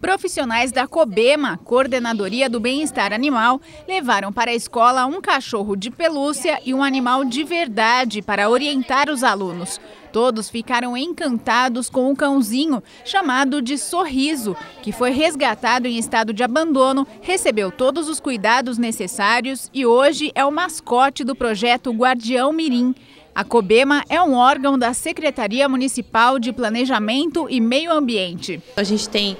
Profissionais da COBEMA, Coordenadoria do Bem-Estar Animal, levaram para a escola um cachorro de pelúcia e um animal de verdade para orientar os alunos. Todos ficaram encantados com o cãozinho, chamado de Sorriso, que foi resgatado em estado de abandono, recebeu todos os cuidados necessários e hoje é o mascote do projeto Guardião Mirim. A COBEMA é um órgão da Secretaria Municipal de Planejamento e Meio Ambiente. A gente tem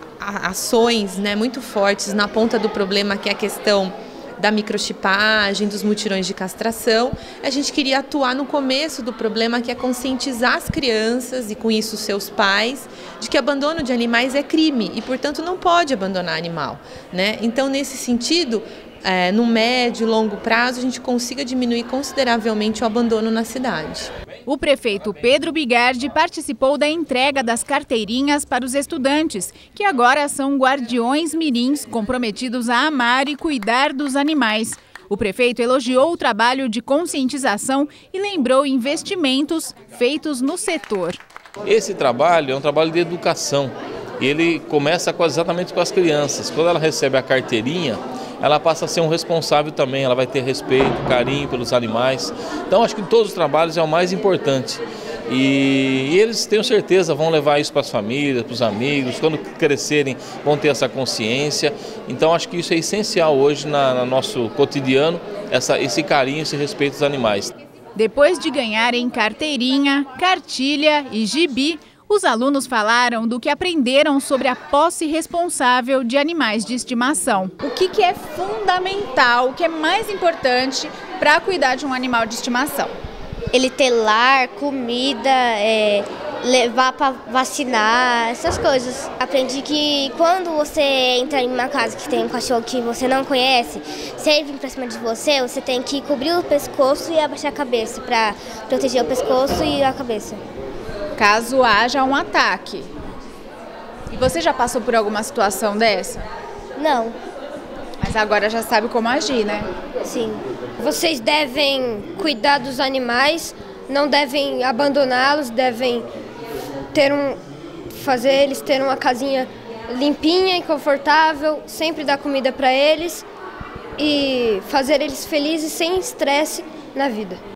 ações muito fortes na ponta do problema, que é a questão da microchipagem, dos mutirões de castração. A gente queria atuar no começo do problema, que é conscientizar as crianças e com isso seus pais de que abandono de animais é crime e, portanto, não pode abandonar animal, né? Então, nesse sentido, no médio e longo prazo, a gente consiga diminuir consideravelmente o abandono na cidade. O prefeito Pedro Bigardi participou da entrega das carteirinhas para os estudantes, que agora são guardiões mirins comprometidos a amar e cuidar dos animais. O prefeito elogiou o trabalho de conscientização e lembrou investimentos feitos no setor. Esse trabalho é um trabalho de educação e ele começa exatamente com as crianças. Quando ela recebe a carteirinha, ela passa a ser um responsável também, ela vai ter respeito, carinho pelos animais. Então acho que todos os trabalhos é o mais importante. E eles, tenho certeza, vão levar isso para as famílias, para os amigos, quando crescerem vão ter essa consciência. Então acho que isso é essencial hoje no nosso cotidiano, esse carinho, esse respeito aos animais. Depois de ganharem carteirinha, cartilha e gibi, os alunos falaram do que aprenderam sobre a posse responsável de animais de estimação. O que é fundamental, o que é mais importante para cuidar de um animal de estimação? Ele ter lar, comida, levar para vacinar, essas coisas. Aprendi que quando você entra em uma casa que tem um cachorro que você não conhece, se ele vir para cima de você, você tem que cobrir o pescoço e abaixar a cabeça para proteger o pescoço e a cabeça. Caso haja um ataque. E você já passou por alguma situação dessa? Não. Mas agora já sabe como agir, né? Sim. Vocês devem cuidar dos animais, não devem abandoná-los, devem fazer eles terem uma casinha limpinha e confortável, sempre dar comida para eles e fazer eles felizes sem estresse na vida.